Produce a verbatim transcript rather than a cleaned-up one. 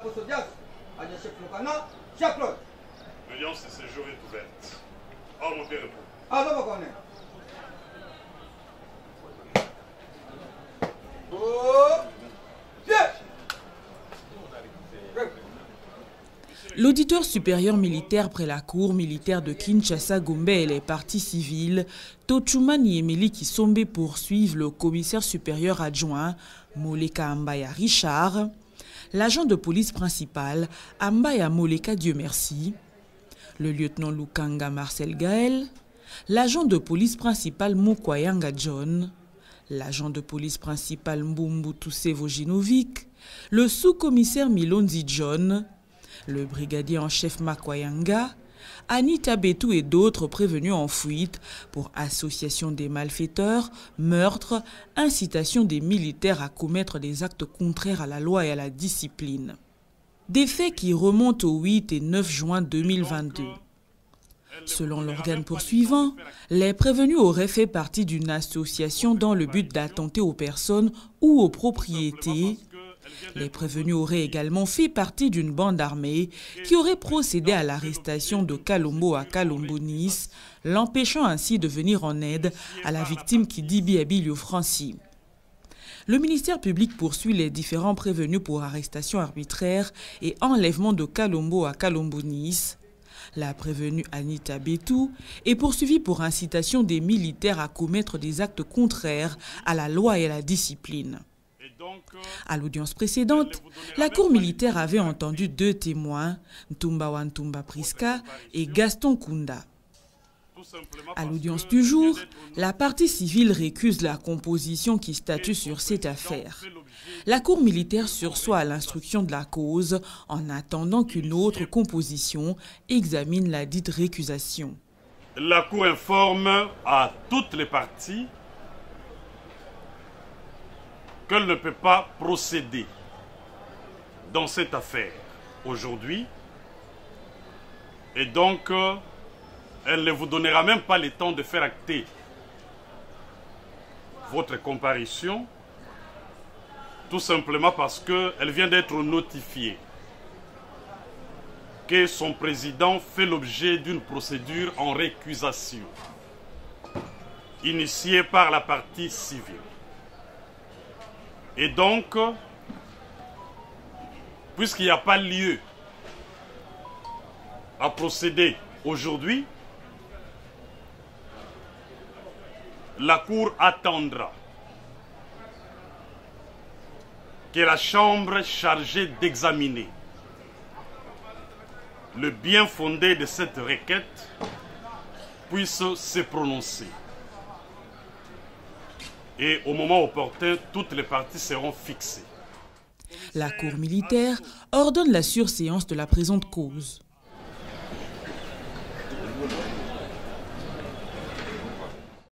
L'audience de ce jour est ouverte. Oh mon père. Ah non, on est. L'auditeur supérieur militaire près la cour militaire de Kinshasa, Gombe et les parties civiles, Tochuma Niemeli Kisombe poursuivent le commissaire supérieur adjoint, Moleka Ambaya Richard, l'agent de police principal, Ambaya Moleka Dieu merci, le lieutenant Lukanga Marcel Gaël, l'agent de police principal Mukwayanga John, l'agent de police principal Mbumbu Toussé Vojinovic, le sous-commissaire Milonzi John, le brigadier en chef Makwayanga, Anita Betou et d'autres prévenus en fuite pour association des malfaiteurs, meurtre, incitation des militaires à commettre des actes contraires à la loi et à la discipline. Des faits qui remontent au huit et neuf juin deux mille vingt-deux. Selon l'organe poursuivant, les prévenus auraient fait partie d'une association dans le but d'attenter aux personnes ou aux propriétés. Les prévenus auraient également fait partie d'une bande armée qui aurait procédé à l'arrestation de Kalombo à Kalombo-Nice, l'empêchant ainsi de venir en aide à la victime Kidibi Abilio Franci. Le ministère public poursuit les différents prévenus pour arrestation arbitraire et enlèvement de Kalombo à Kalombo-Nice. La prévenue Anita Betou est poursuivie pour incitation des militaires à commettre des actes contraires à la loi et à la discipline. À l'audience précédente, la cour militaire avait entendu deux témoins, Ntumba Wantumba Priska et Gaston Kunda. À l'audience du jour, la partie civile récuse la composition qui statue sur cette affaire. La cour militaire sursoit à l'instruction de la cause en attendant qu'une autre composition examine la dite récusation. La cour informe à toutes les parties qu'elle ne peut pas procéder dans cette affaire aujourd'hui et donc euh, elle ne vous donnera même pas le temps de faire acter votre comparution, tout simplement parce qu'elle vient d'être notifiée que son président fait l'objet d'une procédure en récusation initiée par la partie civile. Et donc, puisqu'il n'y a pas lieu à procéder aujourd'hui, la Cour attendra que la Chambre chargée d'examiner le bien fondé de cette requête puisse se prononcer. Et au moment opportun, toutes les parties seront fixées. La Cour militaire ordonne la surséance de la présente cause.